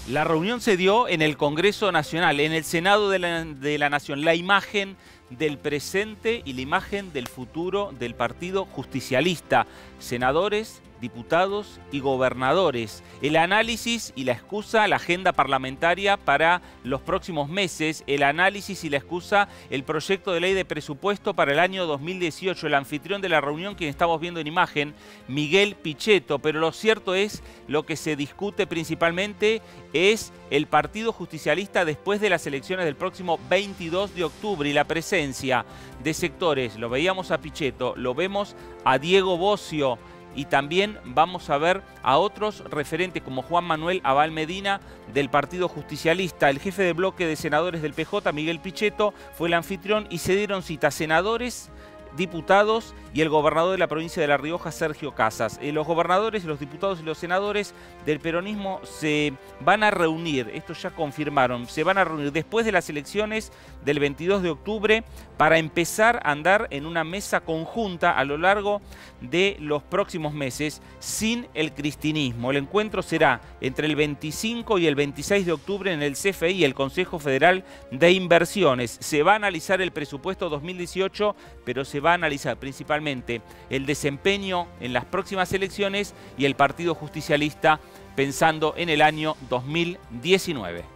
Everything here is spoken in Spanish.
La reunión se dio en el Congreso Nacional, en el Senado de la Nación. La imagen del presente y la imagen del futuro del Partido Justicialista. Senadores, diputados y gobernadores. El análisis y la excusa, la agenda parlamentaria para los próximos meses. El análisis y la excusa, el proyecto de ley de presupuesto para el año 2018. El anfitrión de la reunión, quien estamos viendo en imagen, Miguel Pichetto. Pero lo cierto es, lo que se discute principalmente es el Partido Justicialista después de las elecciones del próximo 22 de octubre y la presencia de sectores. Lo veíamos a Pichetto, lo vemos a Diego Bocio, y también vamos a ver a otros referentes como Juan Manuel Abal Medina del Partido Justicialista. El jefe de bloque de senadores del PJ, Miguel Pichetto, fue el anfitrión y se dieron cita senadores, diputados y el gobernador de la provincia de La Rioja, Sergio Casas. Los gobernadores, los diputados y los senadores del peronismo se van a reunir, esto ya confirmaron, se van a reunir después de las elecciones del 22 de octubre para empezar a andar en una mesa conjunta a lo largo de los próximos meses sin el cristinismo. El encuentro será entre el 25 y el 26 de octubre en el CFI, el Consejo Federal de Inversiones. Se va a analizar el presupuesto 2018, pero se va a analizar principalmente el desempeño en las próximas elecciones y el Partido Justicialista pensando en el año 2019.